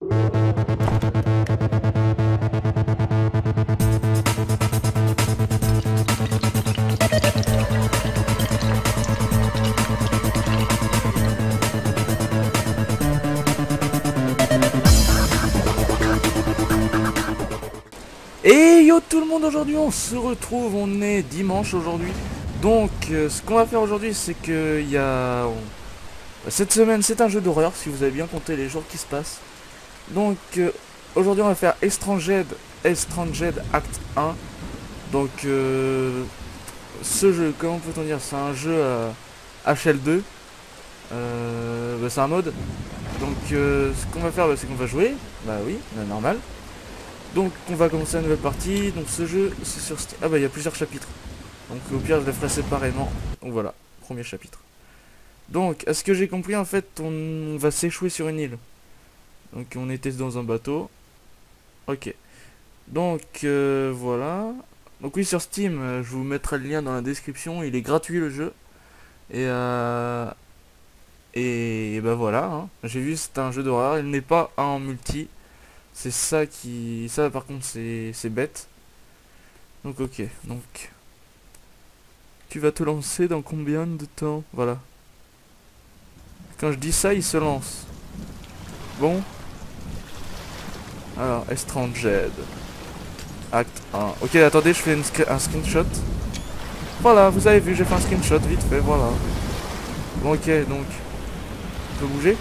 Et yo tout le monde, aujourd'hui on se retrouve, on est dimanche aujourd'hui. Donc ce qu'on va faire aujourd'hui c'est que cette semaine c'est un jeu d'horreur si vous avez bien compté les jours qui se passent. Donc aujourd'hui on va faire Estranged Act 1. Donc ce jeu, comment peut-on dire, c'est un jeu HL2. C'est un mode. Donc ce qu'on va faire c'est qu'on va jouer, bah oui, normal. Donc on va commencer une nouvelle partie. Donc ce jeu c'est sur Steam. Ah bah il y a plusieurs chapitres. Donc au pire je les ferai séparément. Donc voilà, premier chapitre. Donc à ce que j'ai compris en fait on va s'échouer sur une île. Donc on était dans un bateau. Ok. Donc voilà. Donc oui sur Steam je vous mettrai le lien dans la description. Il est gratuit le jeu. Et bah voilà hein. J'ai vu c'est un jeu d'horreur. Il n'est pas en multi. C'est ça qui... Ça par contre c'est bête. Donc ok. Donc tu vas te lancer dans combien de temps? Voilà. Quand je dis ça il se lance. Bon. Alors Estranged Acte 1. Ok attendez je fais un screenshot. Voilà vous avez vu j'ai fait un screenshot vite fait voilà. Bon ok donc. Je peux bouger?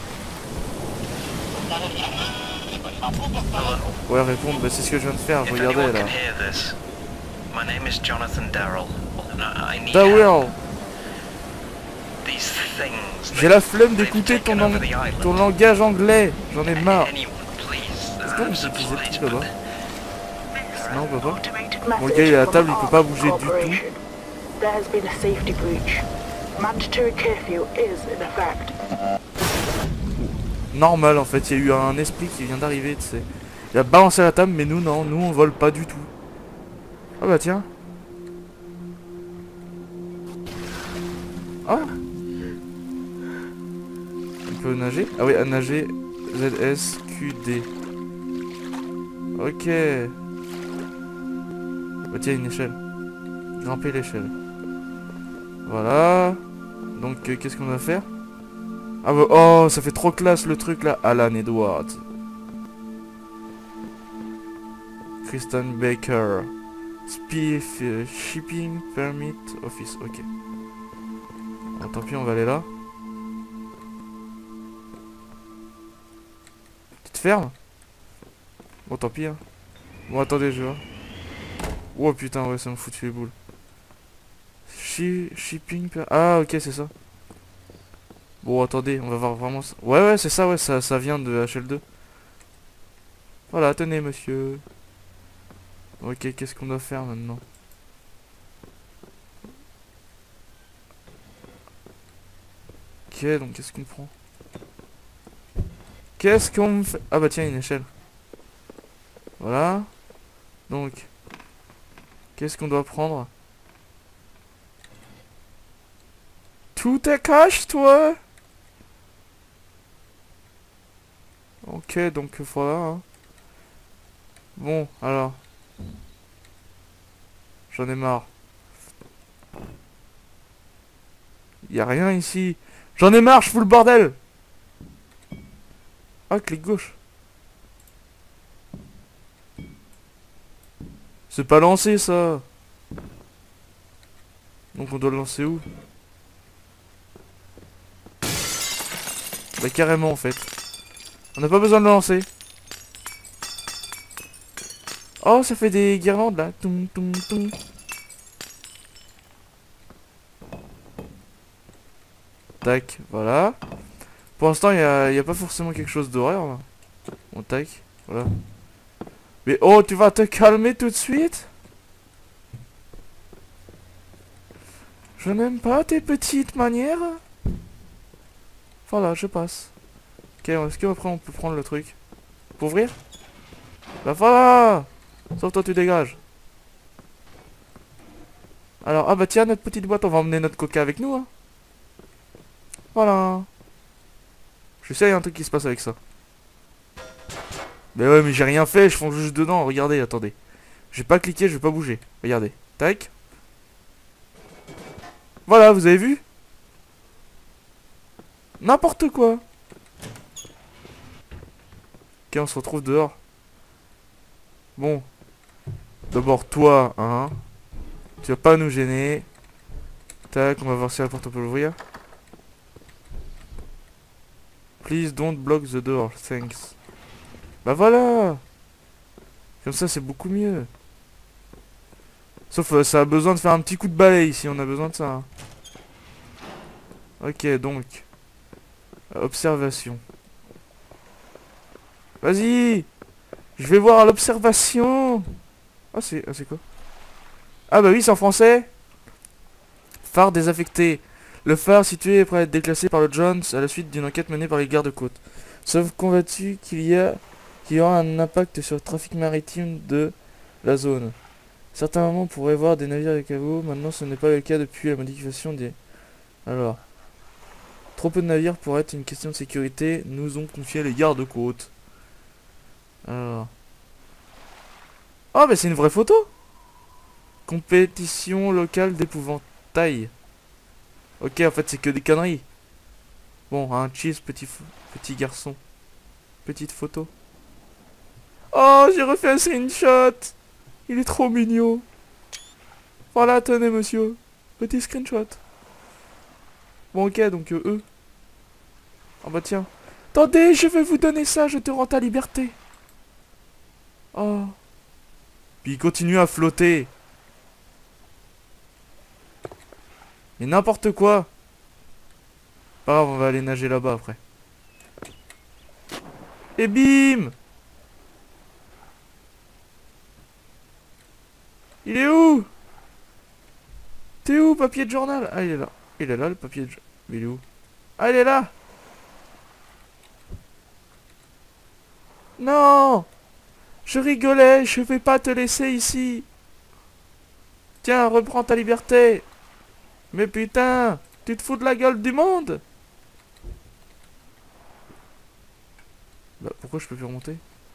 Ouais répondre, bah, c'est ce que je viens de faire, je regardais là. Darryl. J'ai la flemme d'écouter ton langage anglais, j'en ai marre. Est-ce qu'on peut utiliser le truc là-bas? Non on peut pas. Bon le gars il est à la table, il peut pas bouger du tout. Normal en fait, il y a eu un esprit qui vient d'arriver, tu sais. Il a balancé la table, mais nous non, nous on vole pas du tout. Ah bah tiens. Ah. On peut nager? Ah oui, à nager. ZSQD. Ok. Bah tiens, une échelle. Grimper l'échelle. Voilà. Donc qu'est-ce qu'on va faire? Ah bah, oh, ça fait trop classe le truc là. Alan Edwards. Kristen Baker. Shipping Permit Office. Ok. Bon, tant pis, on va aller là. Petite ferme. Bon, tant pis. Hein. Bon, attendez, je vois. Oh putain, ouais, ça me fout les boules. Shipping. Ah, ok, c'est ça. Bon, attendez, on va voir vraiment ça. Ouais, ouais, c'est ça, ouais, ça vient de HL2. Voilà, tenez, monsieur. Ok, qu'est-ce qu'on doit faire maintenant? Ok, donc qu'est-ce qu'on prend? Qu'est-ce qu'on fait? Ah bah tiens, une échelle. Voilà. Donc, qu'est-ce qu'on doit prendre? Tout est cash, toi? Ok, donc voilà. Hein. Bon, alors. J'en ai marre. Y a rien ici. J'en ai marre, je fous le bordel. Ah, clic gauche. C'est pas lancé ça. Donc on doit le lancer où? Bah carrément en fait. On n'a pas besoin de le lancer. Oh ça fait des guirlandes là. Toum, toum, toum. Tac, voilà. Pour l'instant il y a pas forcément quelque chose d'horreur là. Bon tac, voilà. Mais oh tu vas te calmer tout de suite? Je n'aime pas tes petites manières. Voilà, je passe. Ok, est-ce qu'après on peut prendre le truc? Pour ouvrir? Bah voilà. Sauf toi tu dégages. Alors, ah bah tiens notre petite boîte, on va emmener notre coca avec nous hein. Voilà. Je sais, il y a un truc qui se passe avec ça. Mais ouais, mais j'ai rien fait, je fonce juste dedans. Regardez, attendez. J'ai pas cliqué, je vais pas bouger. Regardez. Tac. Voilà, vous avez vu? N'importe quoi. Ok, on se retrouve dehors. Bon. D'abord, toi, hein. Tu vas pas nous gêner. Tac, on va voir si la porte on peut l'ouvrir. Please don't block the door, thanks. Bah voilà. Comme ça, c'est beaucoup mieux. Sauf, ça a besoin de faire un petit coup de balai ici, on a besoin de ça. Hein. Ok, donc. Observation. Vas-y. Je vais voir à l'observation. Ah, c'est quoi? Ah bah oui, c'est en français. Phare désaffecté. Le phare situé est prêt à être déclassé par le Jones à la suite d'une enquête menée par les gardes-côtes. Sauf convaincu qu'il y aura un impact sur le trafic maritime de la zone. Certains moments pourraient voir des navires avec caveau. Maintenant, ce n'est pas le cas depuis la modification des... Alors. Trop peu de navires pourrait être une question de sécurité. Nous ont confié les gardes-côtes. Alors. Oh, mais c'est une vraie photo. Compétition locale d'épouvantail. Ok, en fait, c'est que des conneries. Bon, un cheese, petit garçon. Petite photo. Oh, j'ai refait un screenshot. Il est trop mignon. Voilà, tenez, monsieur. Petit screenshot. Bon, ok, donc eux. Ah bah tiens. Attendez, je vais vous donner ça, je te rends ta liberté. Oh. Puis il continue à flotter. Mais n'importe quoi. Pas grave, on va aller nager là-bas après. Et bim! Il est où? T'es où, papier de journal? Ah, il est là. Il est là, le papier de journal. Mais il est où? Ah, il est là! Non! Je rigolais, je vais pas te laisser ici. Tiens, reprends ta liberté. Mais putain, tu te fous de la gueule du monde? Bah, pourquoi je peux plus remonter?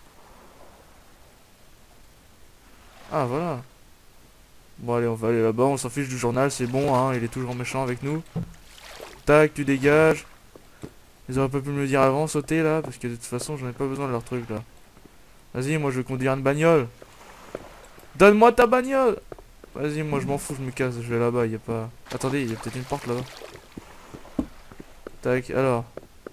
Ah, voilà. Bon, allez, on va aller là-bas, on s'en fiche du journal, c'est bon, hein, il est toujours méchant avec nous. Tac, tu dégages. Ils auraient pas pu me le dire avant, sauter là, parce que de toute façon, j'en ai pas besoin de leur truc là. Vas-y, moi je veux conduire une bagnole. Donne-moi ta bagnole. Vas-y, moi je m'en fous, je me casse, je vais là-bas, y a pas... Attendez, il y a peut-être une porte là-bas. Tac, alors.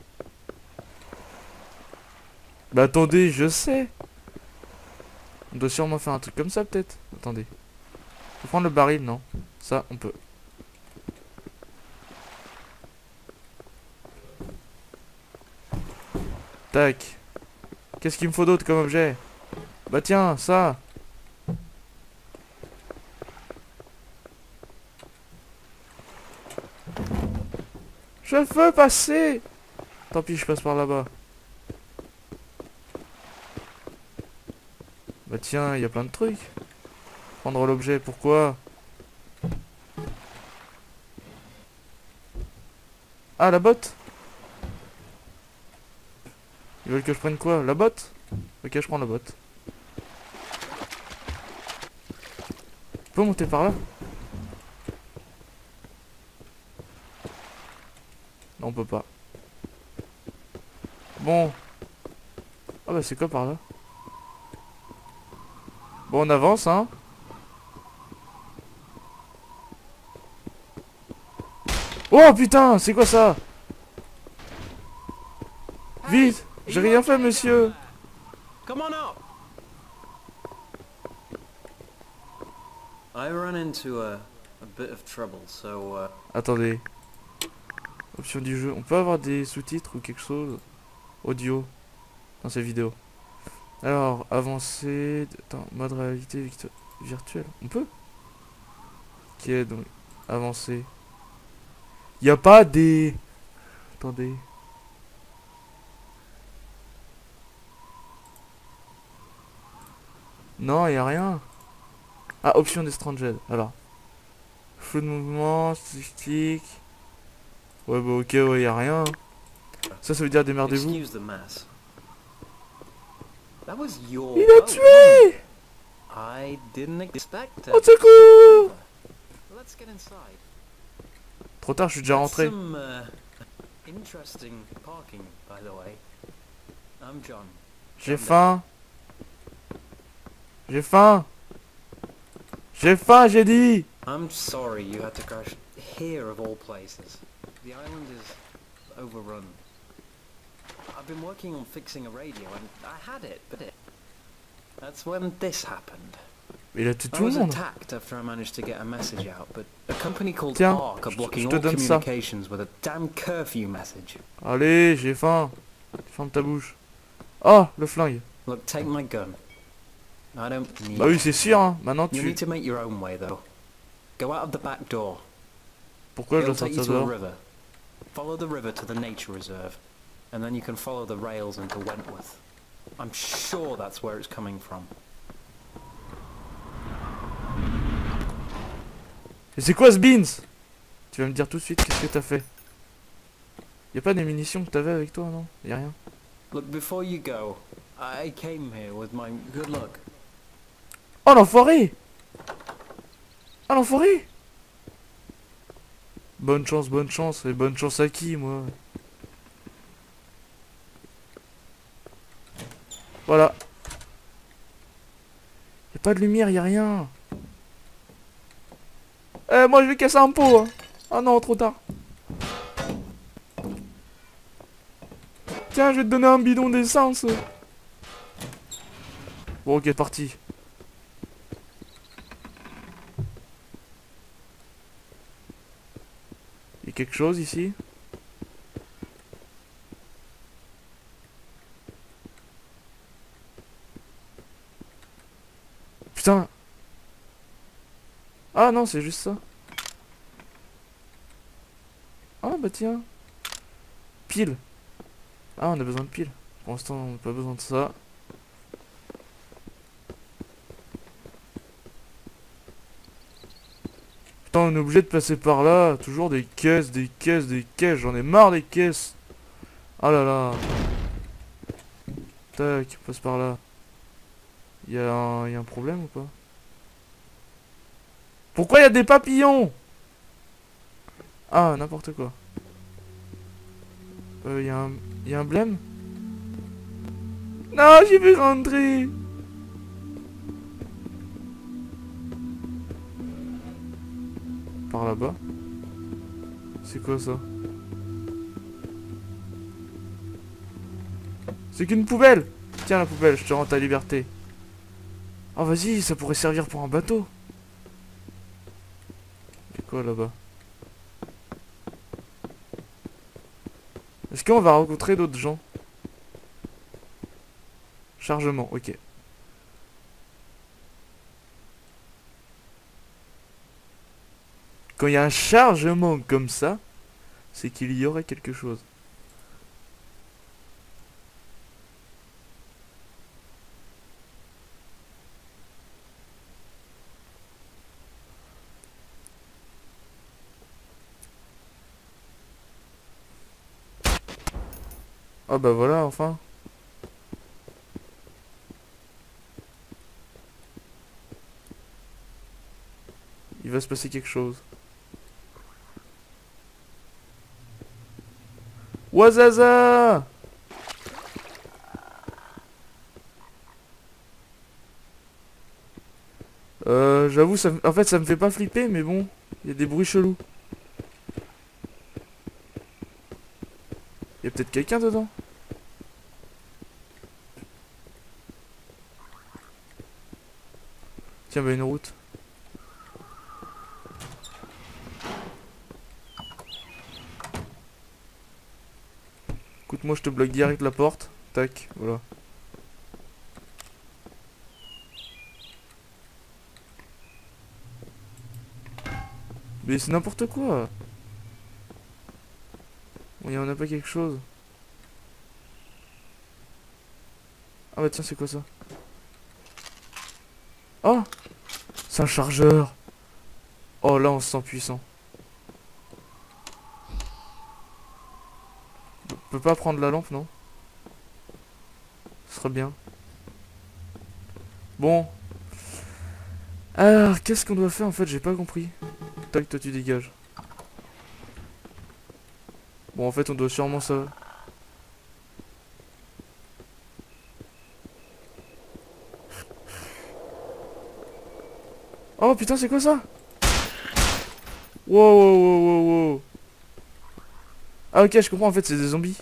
Bah attendez, je sais. On doit sûrement faire un truc comme ça peut-être. Attendez. Faut prendre le baril, non? Ça, on peut. Tac. Qu'est-ce qu'il me faut d'autre comme objet? Bah tiens, ça. Je veux passer. Tant pis, je passe par là-bas. Bah tiens, il y a plein de trucs. Prendre l'objet, pourquoi? Ah, la botte. Ils veulent que je prenne quoi? La botte? Ok, je prends la botte. Je peux monter par là? Non, on peut pas. Bon. Ah bah c'est quoi par là? Bon, on avance, hein. Oh putain, c'est quoi ça? Vite! J'ai rien fait, monsieur! Come on up. I run into a bit of trouble, so Attendez. Option du jeu. On peut avoir des sous-titres ou quelque chose? Audio. Dans ces vidéos. Alors, avancer. Attends, mode réalité virtuelle. On peut? Ok, donc, avancer. Y a pas des... Attendez. Non, y a rien. Ah, option des strangers. Alors. Flou de mouvement, statistique. Ouais, bah ok, ouais, y a rien. Ça veut dire démerdez-vous. excuse the mess. That was your Il a boat, tué! wasn't it? I didn't expect it. Au secours! Let's get inside. Trop tard, je suis déjà That's rentré. some interesting parking, by the way. I'm John. J'ai faim. J'ai faim. J'ai faim, j'ai dit. I'm sorry you had to crash here of all places. The island is overrun. I've been working on fixing a radio and I had it, but that's when this happened. Il a tué I tout le was monde. attacked after I managed to get a message out, but a company called Tiens, ARC are blocking je te all donne ça. communications with a damn curfew message. Allez, j'ai faim. Ferme ta bouche. Oh, le flingue. Look, take my gun. I don't need Bah oui, c'est sûr, hein. Maintenant You tu... need to make your own way, though. Go out of the back door. Pourquoi je dois It'll take sortir you to a dehors? river. Follow the river to the nature reserve, and then you can follow the rails into Wentworth. I'm sure that's where it's coming from. Et c'est quoi ce beans? Tu vas me dire tout de suite qu'est-ce que t'as fait. Y'a pas des munitions que t'avais avec toi, non? Y'a rien. Look, before you go, I came here with my good luck. Oh l'enfoiré! Ah l'enfoiré! Bonne chance, et bonne chance à qui, moi? Voilà. Y'a pas de lumière, y'a rien. Eh, moi je vais casser un pot, hein. Ah non, trop tard. Tiens, je vais te donner un bidon d'essence. Bon, ok, parti. Y'a quelque chose ici? Putain. Ah non, c'est juste ça. Ah bah tiens. Pile. Ah, on a besoin de piles. Pour l'instant, on n'a pas besoin de ça. Putain, on est obligé de passer par là. Toujours des caisses, des caisses, des caisses. J'en ai marre des caisses. Ah là là. Tac, on passe par là. Y a un problème ou pas? Pourquoi y a des papillons? Ah, n'importe quoi. Y a un blême? Non, j'y vais rentrer. Par là-bas. C'est quoi ça? C'est qu'une poubelle. Tiens la poubelle, je te rends ta liberté. Oh vas-y, ça pourrait servir pour un bateau. C'est quoi là-bas? Est-ce qu'on va rencontrer d'autres gens? Chargement, ok. Quand il y a un chargement comme ça, c'est qu'il y aurait quelque chose. Ah bah voilà, enfin. Il va se passer quelque chose. Wazaza! J'avoue, en fait, ça me fait pas flipper, mais bon, il y a des bruits chelous. Il y a peut-être quelqu'un dedans. Tiens, bah une route. Écoute, moi je te bloque direct la porte. Tac, voilà. Mais c'est n'importe quoi. Il y en a pas quelque chose. Ah bah tiens, c'est quoi ça? Oh! C'est un chargeur. Oh là, on se sent puissant. On peut pas prendre la lampe, non? Ce serait bien. Bon. Alors, qu'est-ce qu'on doit faire en fait? J'ai pas compris. Tac, toi tu dégages. Bon, en fait, on doit sûrement ça. Oh putain, c'est quoi ça? Wow, wow, wow, wow, wow. Ah ok, je comprends, en fait, c'est des zombies.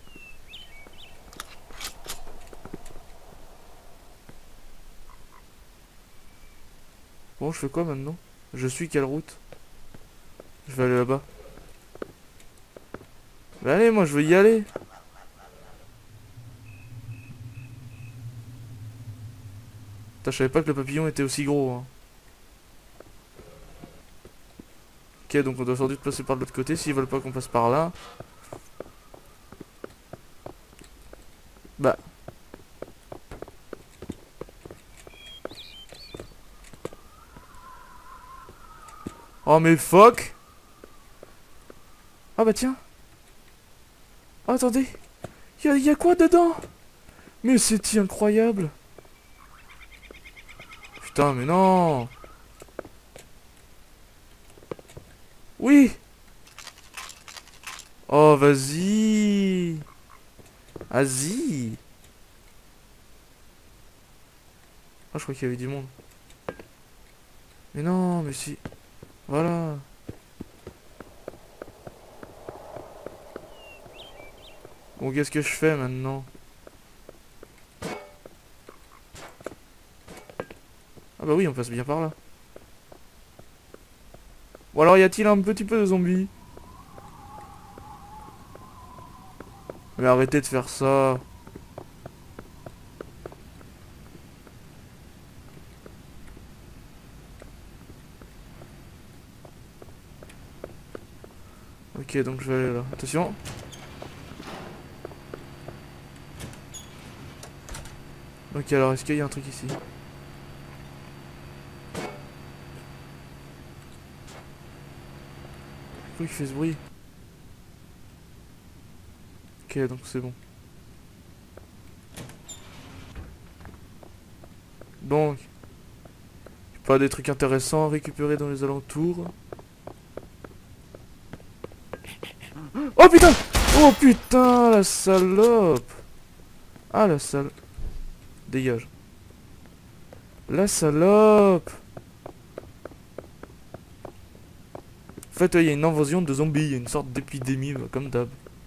Bon, je fais quoi maintenant? Je suis quelle route? Je vais aller là-bas. Mais allez, moi, je veux y aller. Putain, je savais pas que le papillon était aussi gros, hein. Ok, donc on doit sans doute passer par de l'autre côté s'ils veulent pas qu'on passe par là. Bah. Oh mais fuck. Ah bah tiens. Oh, attendez. Y a quoi dedans? Mais c'est incroyable. Putain, mais non. Oui. Oh, vas-y. Vas-y. Ah, je crois qu'il y avait du monde. Mais non, mais si. Voilà. Bon, qu'est-ce que je fais maintenant? Ah bah oui, on passe bien par là. Ou alors y a-t-il un petit peu de zombies? Mais arrêtez de faire ça. Ok, donc je vais aller là. Attention. Ok, alors est-ce qu'il y a un truc ici? Pourquoi il fait ce bruit? Ok, donc c'est bon. Donc, pas des trucs intéressants à récupérer dans les alentours. Oh putain! Oh putain, la salope! Ah, la sale... Dégage. La salope! En fait, il y a une invasion de zombies, il y a une sorte d'épidémie, comme d'hab.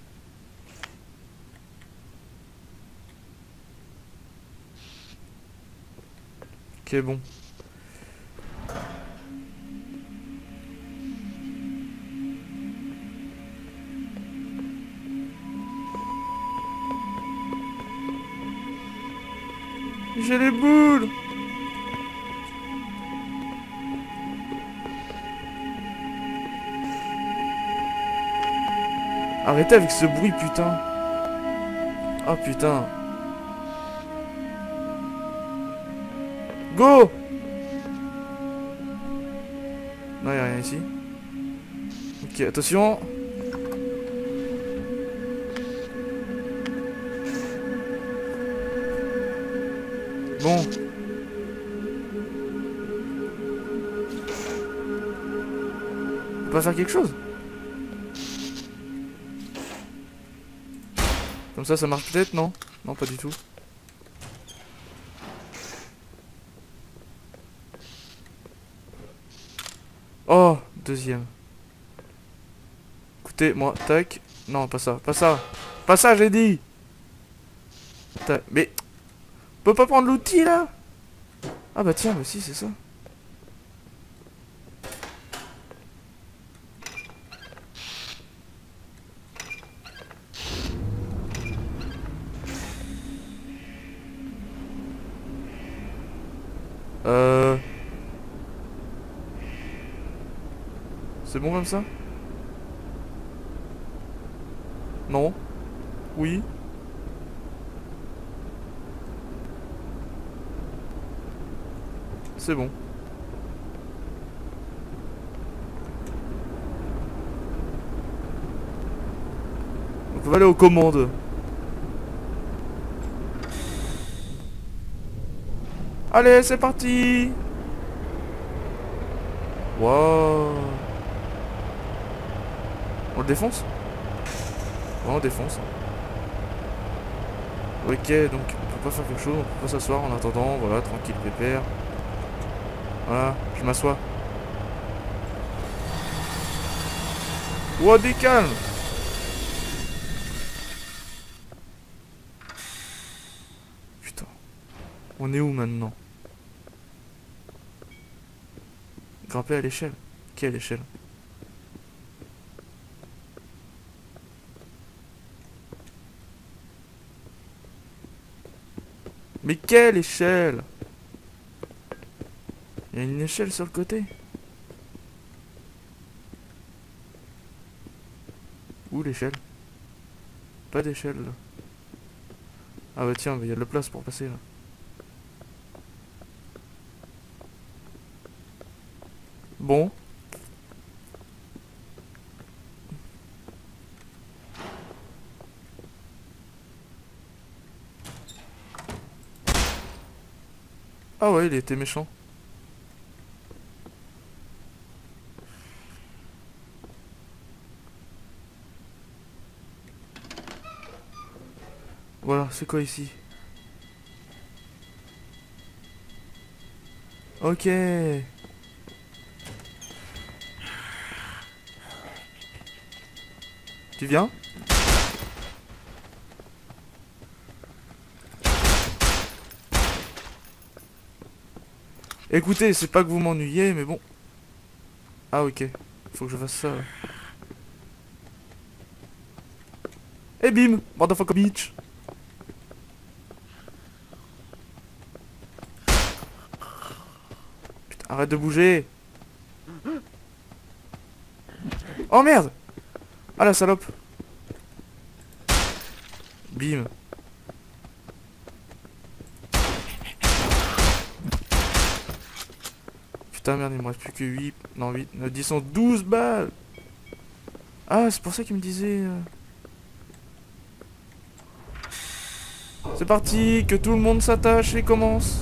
Ok, bon. J'ai les boules! Arrêtez avec ce bruit, putain! Oh putain! Go! Non, y'a rien ici. Ok, attention! Bon. On peut pas faire quelque chose? Comme ça marche peut-être, non? Non, pas du tout. Oh, deuxième. Écoutez, moi, tac. Non, pas ça, pas ça. Pas ça, j'ai dit. Tac. Mais... On peut pas prendre l'outil, là? Ah bah tiens, mais si, c'est ça. C'est bon comme ça? Non? Oui? C'est bon. On peut aller aux commandes. Allez, c'est parti. Wow. On le défonce? Ouais, on défonce. Ok, donc on peut pas faire quelque chose, on peut pas s'asseoir en attendant, voilà, tranquille, pépère. Voilà, je m'assois. Wow, des calmes. Putain. On est où maintenant? Grimper à l'échelle. Quelle échelle? Mais quelle échelle? Il y a une échelle sur le côté. Où l'échelle? Pas d'échelle là. Ah bah tiens, il y a de la place pour passer là. Bon. Ah ouais, il était méchant. Voilà, c'est quoi ici? Ok. Tu viens? Écoutez, c'est pas que vous m'ennuyez, mais bon. Ah ok, faut que je fasse ça. Et bim, motherfucker bitch. Putain, arrête de bouger. Oh merde. Ah la salope. Bim. Putain merde, il me reste plus que 8, non 8, 9, 10, 11, 12 balles. Ah, c'est pour ça qu'il me disait... C'est parti, que tout le monde s'attache et commence.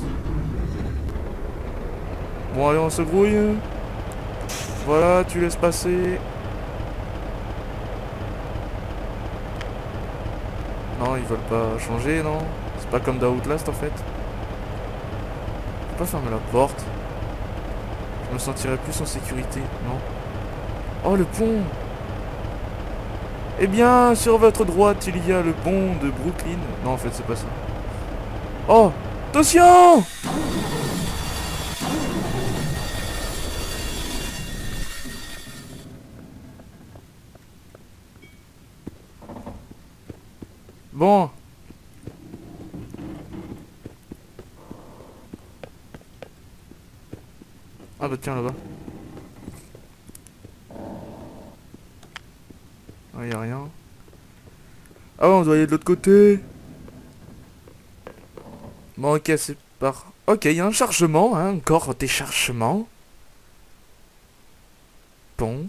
Bon allez, on se grouille. Voilà, tu laisses passer. Non, ils veulent pas changer, non. C'est pas comme dans Outlast en fait. Faut pas fermer la porte. Je me sentirais plus en sécurité, non. Oh, le pont. Eh bien, sur votre droite, il y a le pont de Brooklyn. Non, en fait, c'est pas ça. Oh, attention! Bon. Ah bah tiens, là-bas. Ah, y a rien. Ah, on doit aller de l'autre côté. Bon, ok, c'est par... Ok, il y a un chargement, hein, encore des chargements. Bon.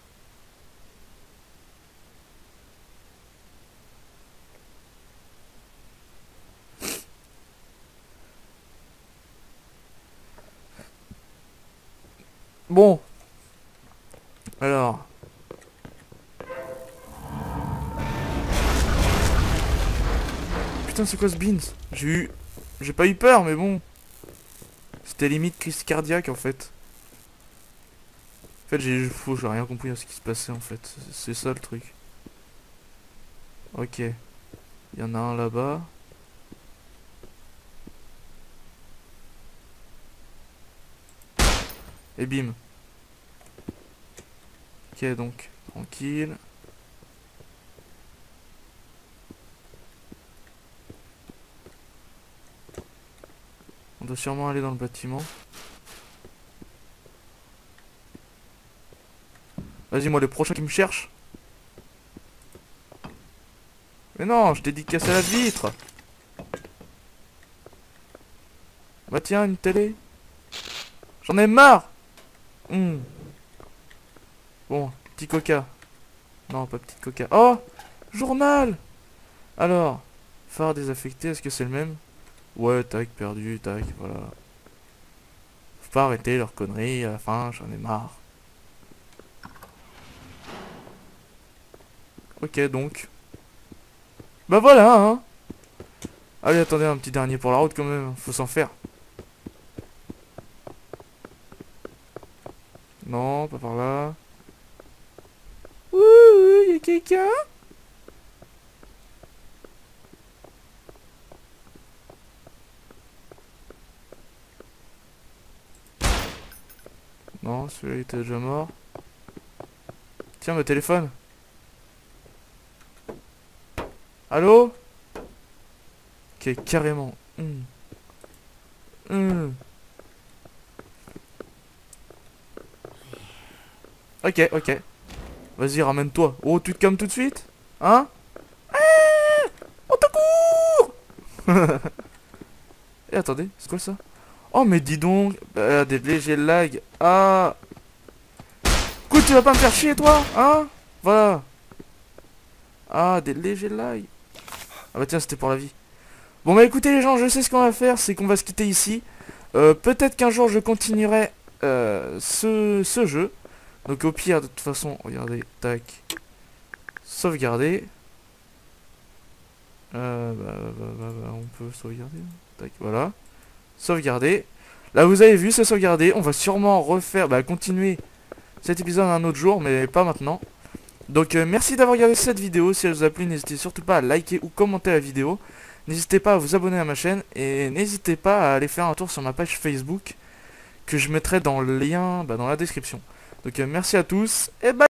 Bon. Alors. Putain, c'est quoi ce beans? J'ai pas eu peur, mais bon. C'était limite crise cardiaque, en fait. En fait, j'ai rien compris à ce qui se passait, en fait. C'est ça, le truc. Ok. Il y en a un là-bas. Et bim. Ok, donc, tranquille. On doit sûrement aller dans le bâtiment. Vas-y, moi, le prochain qui me cherche. Mais non, je t'ai dit de casser la vitre. Bah tiens, une télé. J'en ai marre. Bon, petit coca. Non, pas petit coca. Oh, journal. Alors, phare désaffecté, est-ce que c'est le même? Ouais, tac, perdu, tac, voilà. peuvent pas arrêter leurs conneries, à la fin, j'en ai marre. Ok, donc. Bah voilà, hein. Allez, attendez, un petit dernier pour la route quand même, faut s'en faire. Non, pas par là. Ouh, y'a quelqu'un? Non, celui-là il était déjà mort. Tiens, le téléphone. Allô? Ok, carrément. Ok, ok. Vas-y, ramène-toi. Oh, tu te calmes tout de suite? Hein? On te court. Et attendez, c'est quoi ça? Oh, mais dis donc. Des légers lags. Ah. Écoute, tu vas pas me faire chier, toi? Hein? Voilà. Ah, des légers lags. Ah bah tiens, c'était pour la vie. Bon bah écoutez les gens, je sais ce qu'on va faire, c'est qu'on va se quitter ici. Peut-être qu'un jour je continuerai ce jeu. Donc au pire, de toute façon, regardez, tac. Sauvegarder. On peut sauvegarder. Tac, voilà. Sauvegarder. Là vous avez vu, c'est sauvegardé. On va sûrement refaire, continuer cet épisode un autre jour, mais pas maintenant. Donc merci d'avoir regardé cette vidéo. Si elle vous a plu, n'hésitez surtout pas à liker ou commenter la vidéo. N'hésitez pas à vous abonner à ma chaîne. Et n'hésitez pas à aller faire un tour sur ma page Facebook, que je mettrai dans le lien dans la description. Donc merci à tous et bye.